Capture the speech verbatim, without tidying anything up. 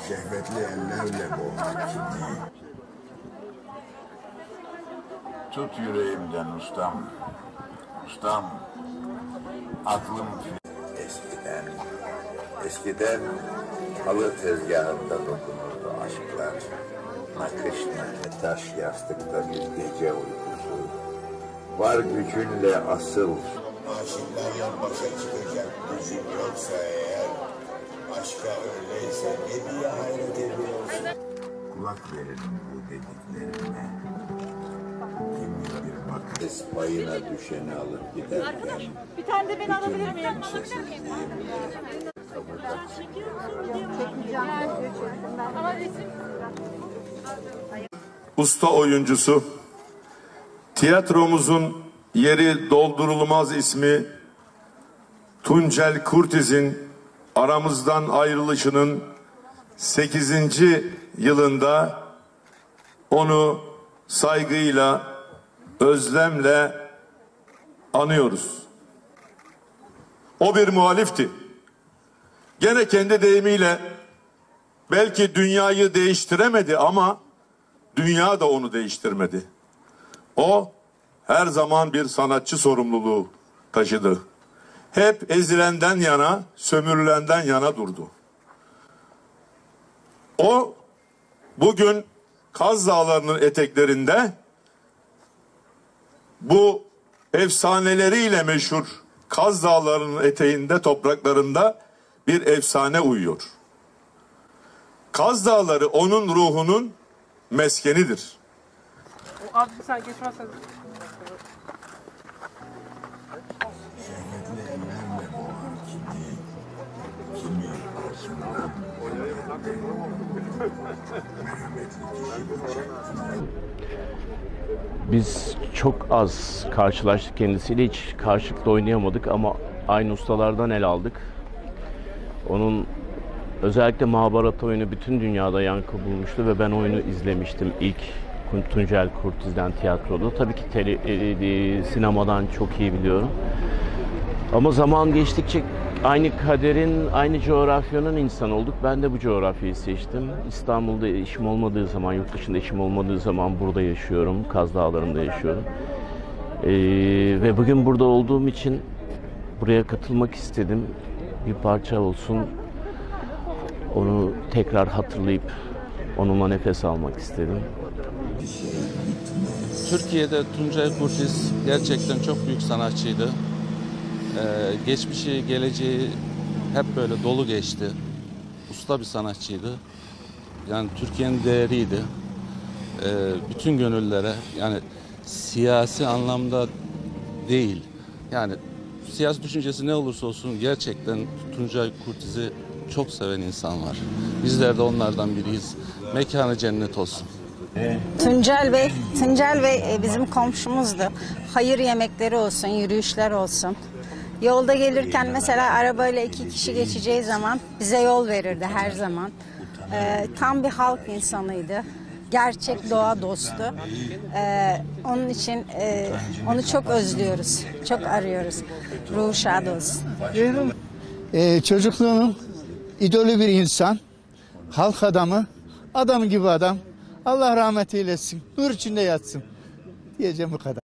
Şehvetli ellerle boğar kimi. Tut yüreğimden ustam, ustam, aklım... Eskiden, eskiden halı tezgahında dokunurdu aşklar. Nakış nakış taş yastıkta bir gece uykusu. Var gücünle asıl. Aşıklarla başa çıkacak gücün yoksa eğer, aşka öyleyse ne diye hayret ediyorsun? Kulak verin bu dediklerime. Kim bir patates payına düşeni alıp giderken, bir tane de ben alabilir miyim? Usta oyuncusu, tiyatromuzun yeri doldurulmaz ismi Tuncel Kurtiz'in aramızdan ayrılışının sekizinci yılında onu saygıyla, özlemle anıyoruz. O bir muhalifti. Gene kendi deyimiyle belki dünyayı değiştiremedi ama dünya da onu değiştirmedi. O her zaman bir sanatçı sorumluluğu taşıdı. Hep ezilenden yana, sömürülenden yana durdu. O bugün Kaz Dağları'nın eteklerinde bu efsaneleriyle meşhur Kaz Dağları'nın eteğinde, topraklarında bir efsane uyuyor. Kaz Dağları onun ruhunun meskenidir. Abi sen geçmezsen... şehvetli ellerle boğar kimi. Kimi arşından Biz çok az karşılaştık kendisiyle, hiç karşılıklı oynayamadık ama aynı ustalardan el aldık. Onun özellikle Mahabharata oyunu bütün dünyada yankı bulmuştu ve ben oyunu izlemiştim ilk Tuncel Kurtiz'den tiyatroda. Tabii ki tele, e, sinemadan çok iyi biliyorum. Ama zaman geçtikçe aynı kaderin, aynı coğrafyanın insanı olduk. Ben de bu coğrafyayı seçtim. İstanbul'da işim olmadığı zaman, yurt dışında işim olmadığı zaman burada yaşıyorum. Kaz Dağları'nda yaşıyorum. Ee, ve bugün burada olduğum için buraya katılmak istedim. Bir parça olsun. Onu tekrar hatırlayıp onunla nefes almak istedim. Türkiye'de Tuncel Kurtiz gerçekten çok büyük sanatçıydı. Ee, geçmişi, geleceği hep böyle dolu geçti. Usta bir sanatçıydı. Yani Türkiye'nin değeriydi. Ee, bütün gönüllere, yani siyasi anlamda değil. Yani siyasi düşüncesi ne olursa olsun gerçekten Tuncel Kurtiz'i çok seven insan var. Bizler de onlardan biriyiz. Mekanı cennet olsun. Tuncel Bey, Tuncel Bey bizim komşumuzdu. Hayır yemekleri olsun, yürüyüşler olsun. Yolda gelirken mesela arabayla iki kişi geçeceği zaman bize yol verirdi her zaman. Ee, tam bir halk insanıydı. Gerçek doğa dostu. Ee, onun için e, onu çok özlüyoruz, çok arıyoruz. Ruhu şad olsun. Ee, çocukluğunun idolü bir insan, halk adamı, adam gibi adam. Allah rahmet eylesin, nur içinde yatsın diyeceğim bu kadar.